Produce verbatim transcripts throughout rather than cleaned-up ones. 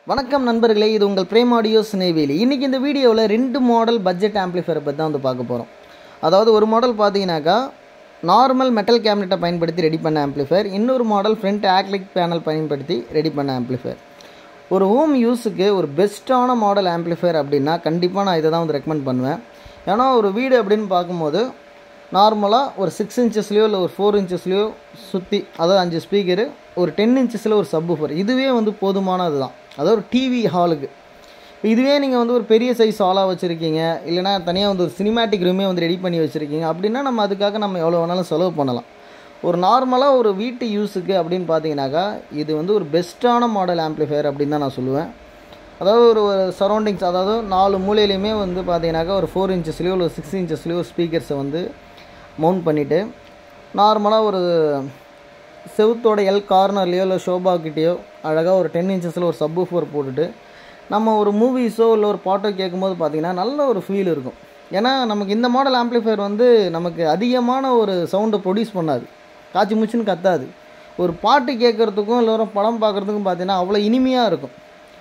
வணக்கம் நண்பர்களே, இது உங்கள் பிரேம் ஆடியோஸ் நெய்வேலி. இன்றைக்கி இந்த வீடியோவில் ரெண்டு மாடல் பட்ஜெட் ஆம்ப்ளிஃபையரை பற்றி தான் வந்து பார்க்க போகிறோம். அதாவது ஒரு மாடல் பார்த்தீங்கன்னாக்கா நார்மல் மெட்டல் கேபினெட்டை பயன்படுத்தி ரெடி பண்ண ஆம்ப்ளிஃபையர், இன்னொரு மாடல் ஃப்ரண்ட் ஆக்லிக் பேனல் பயன்படுத்தி ரெடி பண்ண ஆம்ப்ளிஃபையர். ஒரு ஹோம் யூஸுக்கு ஒரு பெஸ்ட்டான மாடல் ஆம்ப்ளிஃபையர் அப்படின்னா கண்டிப்பாக நான் இதை தான் வந்து ரெக்கமெண்ட் பண்ணுவேன். ஏன்னா ஒரு வீடு அப்படின்னு பார்க்கும்போது நார்மலாக ஒரு சிக்ஸ் இன்ச்சஸ்லேயோ இல்லை ஒரு ஃபோர் இன்ச்சஸ்லேயோ சுற்றி, அதாவது அஞ்சு ஸ்பீக்கரு, ஒரு டென் இன்ச்சஸில் ஒரு சப்வூஃபர், இதுவே வந்து போதுமானது தான். அதாவது ஒரு டிவி ஹாலுக்கு. இதுவே நீங்கள் வந்து ஒரு பெரிய சைஸ் ஹாலாக வச்சுருக்கீங்க, இல்லைனா தனியாக வந்து ஒரு சினிமேட்டிக் ரூமே வந்து ரெடி பண்ணி வச்சுருக்கீங்க அப்படின்னா நம்ம அதுக்காக நம்ம எவ்வளோ வேணாலும் செலவு பண்ணலாம். ஒரு நார்மலாக ஒரு வீட்டு யூஸுக்கு அப்படின்னு பார்த்தீங்கன்னாக்கா இது வந்து ஒரு பெஸ்ட்டான மாடல் ஆம்ப்ளிஃபையர் அப்படின்னு தான் நான் சொல்லுவேன். அதாவது ஒரு சரௌண்டிங்ஸ், அதாவது நாலு மூலையிலையுமே வந்து பார்த்தீங்கன்னாக்கா ஒரு ஃபோர் இன்ச்சஸ்லேயோ இல்லை சிக்ஸ் இன்ச்சஸ்லேயோ ஸ்பீக்கர்ஸை வந்து மவுண்ட் பண்ணிவிட்டு நார்மலாக ஒரு செவுத்தோட எல் கார்னர்லேயோ இல்லை ஷோபாக்கிட்டேயோ அழகாக ஒரு டென் இன்ச்சஸில் ஒரு சப்வூஃபர் போட்டுட்டு நம்ம ஒரு மூவிஸோ இல்லை ஒரு பாட்டோ கேட்கும்போது பார்த்திங்கன்னா நல்ல ஒரு ஃபீல் இருக்கும். ஏன்னா நமக்கு இந்த மாடல் ஆம்ப்ளிஃபையர் வந்து நமக்கு அதிகமான ஒரு சவுண்டை ப்ரொடியூஸ் பண்ணாது, காய்ச்சி மூச்சுன்னு கத்தாது. ஒரு பாட்டு கேட்குறதுக்கும் இல்லை ஒரு படம் பார்க்குறதுக்கும் பார்த்திங்கன்னா அவ்வளோ இனிமையாக இருக்கும்.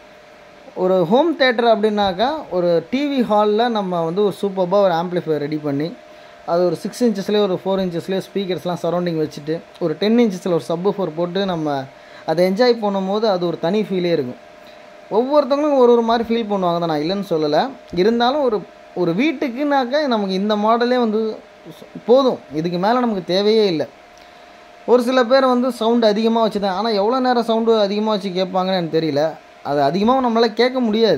ஒரு ஹோம் தேட்டர் அப்படின்னாக்கா ஒரு டிவி ஹாலில் நம்ம வந்து ஒரு சூப்பராக ஒரு ஆம்ப்ளிஃபையர் ரெடி பண்ணி அது ஒரு சிக்ஸ் இன்ச்சஸ்லேயே ஒரு ஃபோர் இன்ச்சஸ்லேயே ஸ்பீக்கர்ஸ்லாம் சரௌண்டிங் வச்சுட்டு ஒரு டென் இன்ச்சஸில் ஒரு சப்வூஃபர் போட்டு நம்ம அதை என்ஜாய் பண்ணும்போது அது ஒரு தனி ஃபீலே இருக்கும். ஒவ்வொருத்தவங்களும் ஒரு ஒரு மாதிரி ஃபீல் பண்ணுவாங்க தான், நான் இல்லைன்னு சொல்லலை. இருந்தாலும் ஒரு ஒரு வீட்டுக்குனாக்கா நமக்கு இந்த மாடலே வந்து போதும், இதுக்கு மேலே நமக்கு தேவையே இல்லை. ஒரு சில பேர் வந்து சவுண்டு அதிகமாக வச்சு தான், ஆனால் எவ்வளோ நேரம் சவுண்டு அதிகமாக வச்சு கேட்பாங்கன்னு எனக்கு தெரியல. அது அதிகமாக நம்மளால் கேட்க முடியாது.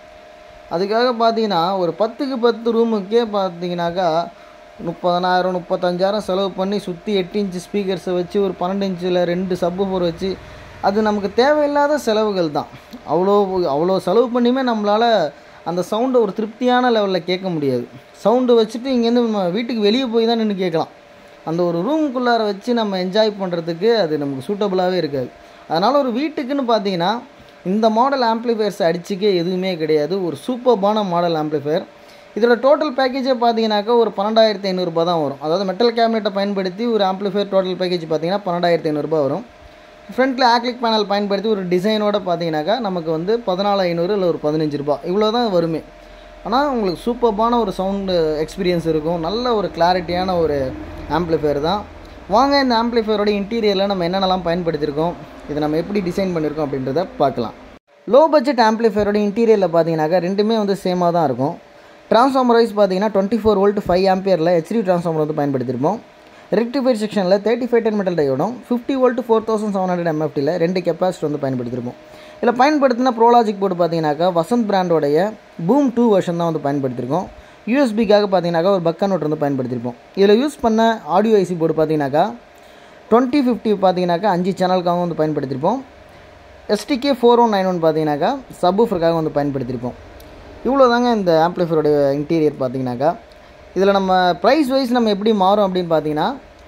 அதுக்காக பார்த்தீங்கன்னா ஒரு பத்துக்கு பத்து ரூமுக்கே பார்த்தீங்கன்னாக்கா முப்பதனாயிரம் முப்பத்தஞ்சாயிரம் செலவு பண்ணி சுற்றி எட்டு இன்ச்சு ஸ்பீக்கர்ஸை வச்சு ஒரு பன்னெண்டு இன்ச்சில் ரெண்டு சப்வூஃபர் வச்சு அது நமக்கு தேவையில்லாத செலவுகள் தான். அவ்வளோ அவ்வளோ செலவு பண்ணியுமே நம்மளால் அந்த சவுண்டை ஒரு திருப்தியான லெவலில் கேட்க முடியாது. சவுண்டு வச்சுட்டு இங்கேருந்து நம்ம வீட்டுக்கு வெளியே போய் தான் நின்று கேட்கலாம். அந்த ஒரு ரூமுக்குள்ளார வச்சு நம்ம என்ஜாய் பண்ணுறதுக்கு அது நமக்கு சூட்டபுளாகவே இருக்காது. அதனால் ஒரு வீட்டுக்குன்னு பார்த்தீங்கன்னா இந்த மாடல் ஆம்ப்ளிஃபையர்ஸ் அடிச்சுக்கே எதுவுமே கிடையாது. ஒரு சூப்பர்பான மாடல் ஆம்ப்ளிஃபையர். இதோட டோட்டல் பேக்கேஜே பார்த்தீங்கன்னாக்கா ஒரு பன்னெண்டாயிரத்தி ஐநூறுரூபா தான் வரும். அதாவது மெட்டல் கேபினெட்டை பயன்படுத்தி ஒரு ஆம்ப்ளிஃபையர் டோட்டல் பேக்கேஜ் பார்த்தீங்கன்னா பன்னெண்டாயிரத்தி ஐநூறுரூபா வரும். ஃப்ரண்ட்டில் ஆக்லிக் பேனல் பயன்படுத்தி ஒரு டிசைனோட பார்த்தீங்கன்னாக்கா நமக்கு வந்து பதினாலு ஐநூறு இல்லை ஒரு பதினஞ்சு ரூபா இவ்வளோ தான் வருமே. ஆனால் உங்களுக்கு சூப்பர்பான ஒரு சவுண்டு எக்ஸ்பீரியன்ஸ் இருக்கும். நல்ல ஒரு கிளாரிட்டியான ஒரு ஆம்ப்ளிஃபையர் தான். வாங்க இந்த ஆம்ப்ளிஃபையரோட இன்டீரியரில் நம்ம என்னென்னலாம் பயன்படுத்தியிருக்கோம், இதை நம்ம எப்படி டிசைன் பண்ணியிருக்கோம் அப்படின்றத பார்க்கலாம். லோ பட்ஜெட் ஆம்ப்ளிஃபையரோட இன்டீரியரில் பார்த்தீங்கன்னாக்கா ரெண்டுமே வந்து சேமாக தான் இருக்கும். ட்ரான்ஸ்ஃபார்மர் வைஸ் பார்த்தீங்கன்னா டுவெண்ட்டி ஃபோர் வோல்ட் ஃபைவ் ஆம்பியரில் ஹெச்டி ட்ரான்ஸ்ஃபார்மர் வந்து பயன்படுத்தியிருப்போம். ரெக்டிஃபையர் செக்ஷனில் தேர்ட்டி ஃபைவ் டென் மெட்டல் டயோடும் fifty volt four thousand seven hundred எம்எஃப்டியில் ரெண்டு கெப்பாசிட்டர் வந்து பயன்படுத்தியிருப்போம். இதில் பயன்படுத்தின ப்ரோலாஜிக் போர்டு பார்த்தீங்கன்னாக்கா வசந்த் பிராண்டோடைய பூம் டூ வெர்ஷன் தான் வந்து பயன்படுத்தியிருக்கோம். யூஎஸ்பிக்காக பார்த்தீங்கன்னாக்கா ஒரு பக் கன்வெர்ட்டர் வந்து பயன்படுத்தியிருப்போம். இதில் யூஸ் பண்ண ஆடியோ ஐசி போர்டு பார்த்தீங்கன்னாக்கா டுவெண்ட்டி ஃபிஃப்டி பார்த்தீங்கன்னாக்கா அஞ்சு சேனலுக்காக வந்து பயன்படுத்தியிருப்போம். STK four one nine one பார்த்தீங்கன்னாக்கா சப்வூஃபருக்காக வந்து பயன்படுத்தியிருப்போம். இவ்வளோ தாங்க இந்த ஆம்ப்ளிஃபையரோடைய இன்டீரியர் பார்த்தீங்கன்னாக்கா. இதில் நம்ம ப்ரைஸ் வைஸ் நம்ம எப்படி மாறும் அப்படின்னு பார்த்தீங்கன்னா,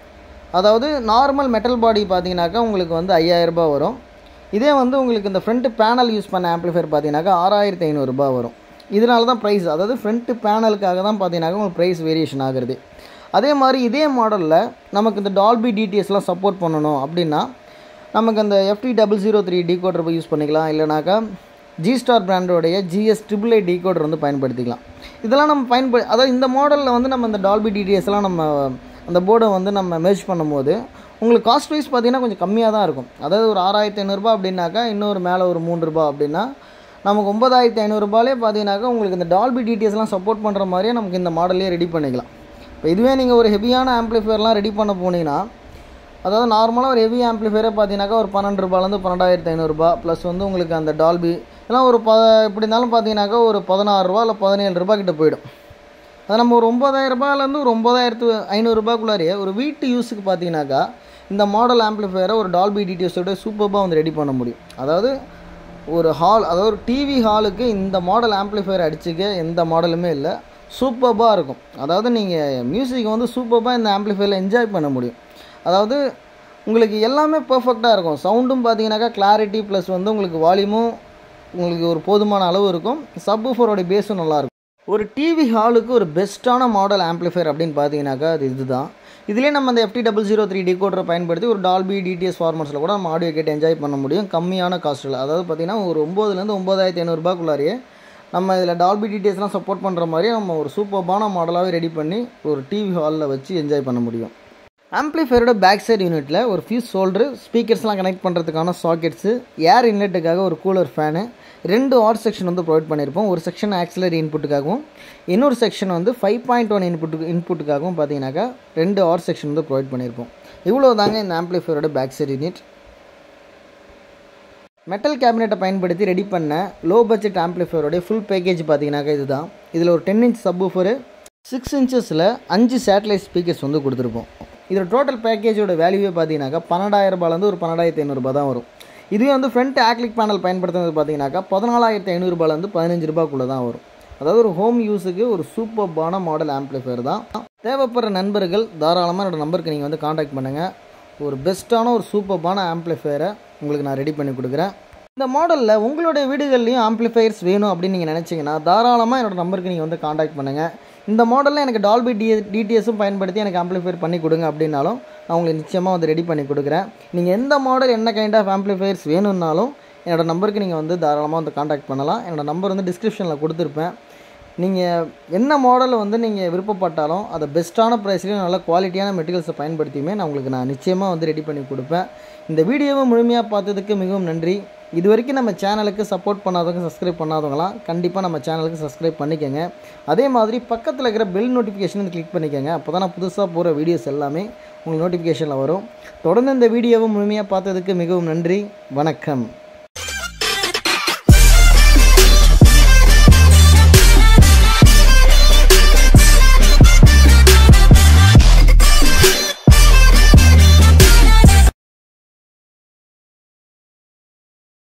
அதாவது நார்மல் மெட்டல் பாடி பார்த்தீங்கன்னாக்கா உங்களுக்கு வந்து ஐயாயிரரூபா வரும். இதே வந்து உங்களுக்கு இந்த ஃப்ரண்ட் பேனல் யூஸ் பண்ண ஆம்ப்ளிஃபையர் பார்த்தீங்கன்னாக்கா ஆறாயிரத்தி ஐநூறுரூபா வரும். இதனால தான் ப்ரைஸ், அதாவது ஃப்ரண்ட் பேனலுக்காக தான் பார்த்தீங்கன்னாக்கா உங்களுக்கு ப்ரைஸ் வேரியேஷன் ஆகுறது. அதே மாதிரி இதே மாடலில் நமக்கு இந்த டால்பி டிடிஎஸ்லாம் சப்போர்ட் பண்ணணும் அப்படின்னா நமக்கு அந்த FD double zero three decoder போய் யூஸ் பண்ணிக்கலாம். இல்லைனாக்கா ஜி ஸ்டார் பிராண்டோடைய ஜிஎஸ் ட்ரிபிள் ஐ டிகோடர் வந்து பயன்படுத்திக்கலாம். இதெல்லாம் நம்ம பயன்படு அதாவது இந்த மாடலில் வந்து நம்ம இந்த டால்பி டிடிஎஸ்லாம் நம்ம அந்த போர்டை வந்து நம்ம மேட்ச் பண்ணும்போது உங்களுக்கு காஸ்ட் வைஸ் பார்த்திங்கன்னா கொஞ்சம் கம்மியாக தான் இருக்கும். அதாவது ஒரு ஆறாயிரத்தி ஐநூறுரூபா அப்படின்னாக்கா இன்னொரு மேலே ஒரு மூணு ரூபா அப்படின்னா நமக்கு ஒம்பதாயிரத்தி ஐநூறுரூபாலே பார்த்தீங்கன்னாக்கா உங்களுக்கு இந்த டால்பி டிடிஎஸ்லாம் சப்போர்ட் பண்ணுற மாதிரியே நமக்கு இந்த மாடலே ரெடி பண்ணிக்கலாம். இப்போ இதுவே நீங்கள் ஒரு ஹெவியான ஆம்ப்ளிஃபையர்லாம் ரெடி பண்ண போனீங்கன்னா, அதாவது நார்மலாக ஒரு ஹெவி ஆம்ப்ளிஃபையரே பார்த்தீங்கன்னாக்கா ஒரு பன்னெண்டு ரூபாலேருந்து பன்னெண்டாயிரத்தி ஐநூறுரூபா ப்ளஸ் வந்து உங்களுக்கு அந்த டால்பி எல்லாம் ஒரு ப எப்படி இருந்தாலும் பார்த்தீங்கன்னாக்கா ஒரு பதினாறு ரூபா இல்லை பதினேழு ரூபா கிட்ட போயிடும். அது நம்ம ஒரு ஒம்பதாயிரம் ரூபாயிலேருந்து ஒரு ஒம்பதாயிரத்து ஐநூறுரூபாக்குள்ளாரியே ஒரு வீட்டு யூஸுக்கு பார்த்தீங்கன்னாக்கா இந்த மாடல் ஆம்ப்ளிஃபையரை ஒரு டால்பி டிடிஎஸோட சூப்பராக வந்து ரெடி பண்ண முடியும். அதாவது ஒரு ஹால், அதாவது ஒரு டிவி ஹாலுக்கு இந்த மாடல் ஆம்ப்ளிஃபையர் அடிச்சுக்க எந்த மாடலுமே இல்லை, சூப்பராக இருக்கும். அதாவது நீங்கள் மியூசிக்கை வந்து சூப்பராக இந்த ஆம்ப்ளிஃபையரில் என்ஜாய் பண்ண முடியும். அதாவது உங்களுக்கு எல்லாமே பர்ஃபெக்டாக இருக்கும். சவுண்டும் பார்த்தீங்கன்னாக்கா கிளாரிட்டி ப்ளஸ் வந்து உங்களுக்கு வால்யூமும் உங்களுக்கு ஒரு போதுமான அளவு இருக்கும். சப்வூஃபரோட பேஸும் நல்லாயிருக்கும். ஒரு டிவி ஹாலுக்கு ஒரு பெஸ்ட்டான மாடல் ஆம்ப்ளிஃபையர் அப்படின்னு பார்த்தீங்கன்னாக்கா அது இது தான். இதிலே நம்ம அந்த F T zero zero three டிகோடரை பயன்படுத்தி ஒரு டால்பி டிடிஎஸ் ஃபார்மட்ஸில் கூட நம்ம ஆடியோ கேட்டு என்ஜாய் பண்ண முடியும் கம்மியான காஸ்ட்டில். அதாவது பார்த்திங்கன்னா ஒரு ஒம்போதுலேருந்து ஒம்பதாயிரத்தி ஐநூறுரூபாக்குள்ளாரியே நம்ம இதில் டால்பி டிடிஎஸ்லாம் சப்போர்ட் பண்ணுற மாதிரி நம்ம ஒரு சூப்பர்பான மாடலாகவே ரெடி பண்ணி ஒரு டிவி ஹாலில் வச்சு என்ஜாய் பண்ண முடியும். ஆம்ப்ளிஃபையரோட பேக் சைடு யூனிட்டில் ஒரு ஃபியூஸ் ஹோல்டரு, ஸ்பீக்கர்ஸ்லாம் கனெக்ட் பண்ணுறதுக்கான சாக்கெட்ஸு, ஏர் இன்லெட்டுக்காக ஒரு கூலர் ஃபேனு, ரெண்டு ஆட் செக்ஷன் வந்து ப்ரொவைட் பண்ணியிருப்போம். ஒரு செக்ஷன் ஆக்சிலரி இன்புட்டுக்காகவும் இன்னொரு செக்ஷன் வந்து ஃபைவ் பாயிண்ட் ஒன் இன்புட்டு இன்புட்டுக்காகவும் பார்த்தீங்கன்னாக்கா ரெண்டு ஆட் செக்ஷன் வந்து ப்ரொவைட் பண்ணியிருப்போம். இவ்வளோ தாங்க இந்த ஆம்ப்ளிஃபையரோட பேக் சைடு யூனிட். மெட்டல் கேபினெட்டை பயன்படுத்தி ரெடி பண்ண லோ பட்ஜெட் ஆம்ப்ளிஃபையரோடைய ஃபுல் பேக்கேஜ் பார்த்தீங்கன்னாக்கா இதுதான். இதில் ஒரு டென் இன்ச் சப்வூஃபரு, சிக்ஸ் இன்ச்சஸில் அஞ்சு சேட்டலைட் ஸ்பீக்கர்ஸ் வந்து கொடுத்துருப்போம். இதோட டோட்டல் பேக்கேஜோட வேல்யூவே பார்த்தீங்கன்னாக்கா பன்னெண்டாயிரம் ரூபாயிலேருந்து ஒரு பன்னெண்டாயிரத்தி ஐநூறுரூபா தான் வரும். இதுவே வந்து ஃப்ரண்ட் ஆக்லிக் பேனல் பயன்படுத்துறது பார்த்தீங்கன்னாக்கா பதினாலாயிரத்தி ஐநூறுரூபாயிலேருந்து பதினஞ்சு ரூபாய்க்குள்ளே தான் வரும். அதாவது ஒரு ஹோம் யூஸுக்கு ஒரு சூப்பர்பான மாடல் ஆம்ப்ளிஃபையர் தான். தேவைப்படுற நண்பர்கள் தாராளமாக என்னோடய நம்பருக்கு நீங்கள் வந்து காண்டாக்ட் பண்ணுங்கள். ஒரு பெஸ்ட்டான ஒரு சூப்பர்பான ஆம்ப்ளிஃபையரை உங்களுக்கு நான் ரெடி பண்ணி கொடுக்குறேன். இந்த மாடலில் உங்களுடைய வீடுகள்லையும் ஆம்ப்ளிஃபையர்ஸ் வேணும் அப்படின்னு நீங்கள் நினச்சிங்கன்னா தாராளமாக என்னோடய நம்பருக்கு நீங்கள் வந்து காண்டாக்ட் பண்ணுங்கள். இந்த மாடலில் எனக்கு டால்பி டி டிடிஎஸும் பயன்படுத்தி எனக்கு ஆம்ப்ளிஃபையர் பண்ணி கொடுங்க அப்படின்னாலும் நான் உங்களுக்கு நிச்சயமாக வந்து ரெடி பண்ணி கொடுக்குறேன். நீங்கள் எந்த மாடல் என்ன கைண்ட் ஆஃப் ஆம்ப்ளிஃபையர்ஸ் வேணும்னாலும் என்னோடய நம்பருக்கு நீங்கள் வந்து தாராளமாக வந்து காண்டாக்ட் பண்ணலாம். என்னோடய நம்பர் வந்து டிஸ்கிரிப்ஷனில் கொடுத்துருப்பேன். நீங்கள் என்ன மாடலை வந்து நீங்கள் விருப்பப்பட்டாலும் அதை பெஸ்ட்டான ப்ரைஸ்லேயும் நல்ல குவாலிட்டியான மெட்டீரியல்ஸை பயன்படுத்தியுமே நான் உங்களுக்கு நான் நிச்சயமாக வந்து ரெடி பண்ணி கொடுப்பேன். இந்த வீடியோவை முழுமையாக பார்த்ததுக்கு மிகவும் நன்றி. இது வரைக்கும் நம்ம சேனலுக்கு சப்போர்ட் பண்ணாதவங்க, சப்ஸ்கிரைப் பண்ணாதவங்களாம் கண்டிப்பாக நம்ம சேனலுக்கு சப்ஸ்கிரைப் பண்ணிக்கோங்க. அதே மாதிரி பக்கத்தில் இருக்கிற பெல் நோட்டிஃபிகேஷன் கிளிக் பண்ணிக்கோங்க. அப்போ தான் நான் புதுசாக போகிற வீடியோஸ் எல்லாமே உங்களுக்கு நோட்டிஃபிகேஷனில் வரும். தொடர்ந்து இந்த வீடியோவை முழுமையாக பார்த்ததுக்கு மிகவும் நன்றி. வணக்கம்.